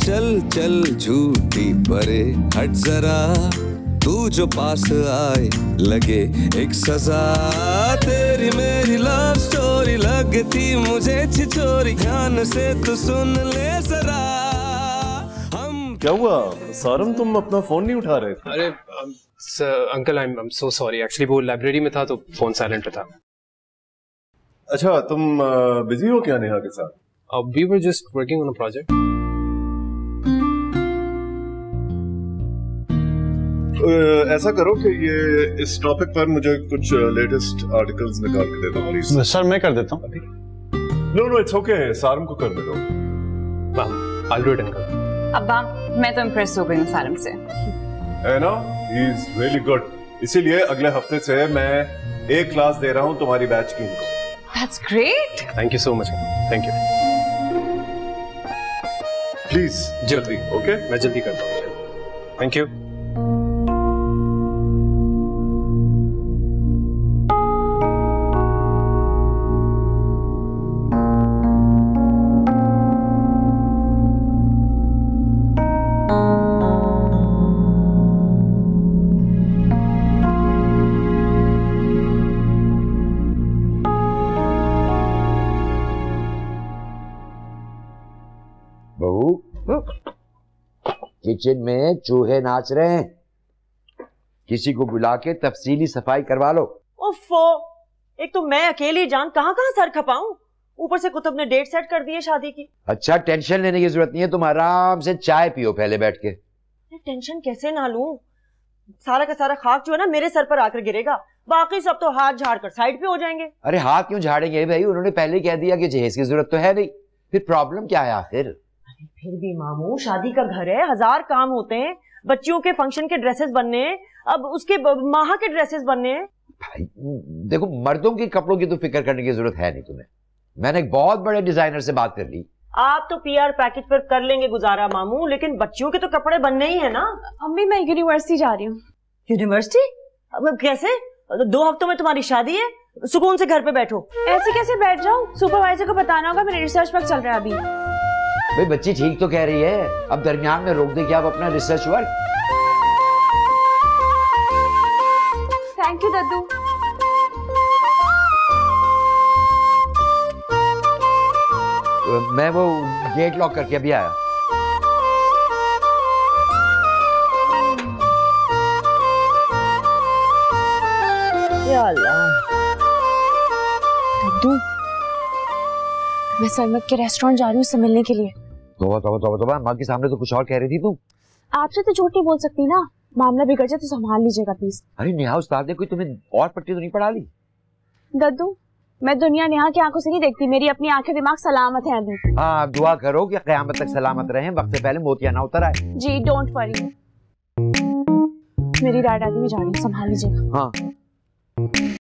चल चल झूठी परे हट जरा, तू जो पास आए लगे एक सजा। तेरी मेरी लव स्टोरी लगती मुझे छिछोरी, ध्यान से तू सुन ले जरा। हम क्या हुआ सारम, तुम अपना फोन नहीं उठा रहे थे? अरे uncle I am so sorry, actually वो लाइब्रेरी में था तो फोन साइलेंट पे था। अच्छा, तुम बिजी हो क्या नेहा के साथ? We were just working on a project. ऐसा करो कि ये इस टॉपिक पर मुझे कुछ लेटेस्ट आर्टिकल्स निकाल के दे दो प्लीज। सर मैं कर देता हूँ। नो इट्स ओके, सारम को करने दो। I'll do it, uncle. अब्बा मैं तो इम्प्रेस हो गई हूँ सारम से। है ना, ही इज रियली गुड। इसीलिए अगले हफ्ते से मैं एक क्लास दे रहा हूँ तुम्हारी बैच की इनको। That's great. Thank you so much, thank you. Please जल्दी। ओके, मैं जल्दी करता हूँ। Thank you. किचन में चूहे नाच रहे हैं, किसी को बुला के तफसीली सफाई करवा लो। ओफो, एक तो मैं अकेली जान कहाँ कहाँ सर खपाऊं, ऊपर से कुतुब ने डेट सेट कर दी है शादी की। अच्छा, टेंशन लेने की जरूरत नहीं है, तुम आराम से चाय पियो पहले बैठ के। टेंशन कैसे ना लूं, सारा का सारा खाक जो है ना मेरे सर पर आकर गिरेगा, बाकी सब तो हाथ झाड़ कर साइड पे हो जाएंगे। अरे हाथ क्यों झाड़ेंगे भाई, उन्होंने पहले कह दिया कि जहेज की जरूरत तो है नहीं, फिर प्रॉब्लम क्या है आखिर? फिर भी मामू, शादी का घर है, 1000 काम होते हैं, बच्चियों के फंक्शन के ड्रेसेस बनने हैं, अब उसके माह के ड्रेसेस बनने हैं। भाई देखो, मर्दों के कपड़ों की तो फिक्र करने की जरूरत है नहीं तुम्हें, मैंने एक बहुत बड़े डिजाइनर से बात कर ली। आप तो पीआर पैकेज पर कर लेंगे गुजारा मामू, लेकिन बच्चियों के तो कपड़े बनने ही है ना। अम्मी मैं यूनिवर्सिटी जा रही हूँ। यूनिवर्सिटी? अब कैसे? 2 हफ्तों में तुम्हारी शादी है, सुकून से घर पे बैठो। ऐसे कैसे बैठ जाऊँ, सुपरवाइजर को बताना होगा, मेरे रिसर्च वर्क चल रहा है अभी। भाई बच्ची ठीक तो कह रही है, अब दरमियान में रोक दे क्या आप अपना रिसर्च वर्क? थैंक यू दद्दू। मैं वो गेट लॉक करके अभी आया। या अल्लाह। दद्दू, मैं सरमत के रेस्टोरेंट जा रही हूँ उससे मिलने के लिए। तोबा, माँ के सामने तो कुछ और कह रही थी तुम। आपसे तो झूठ नहीं बोल सकती ना, मामला बिगड़ जाए तो संभाल लीजिएगा प्लीज। अरे नेहा, उस्ताद ने कोई तुम्हें और पट्टी तो नहीं पढ़ा ली? दद्दू, मैं दुनिया नेहा की आंखों से नहीं देखती, मेरी अपनी आंखें दिमाग सलामत है अभी। हाँ, दुआ करो कि क़यामत तक सलामत रहें, वक्त से पहले मोतिया ना उतर आए। जी डोंट वरी। मेरी राय दादी में जा रही हूँ, संभाल लीजिएगा। हाँ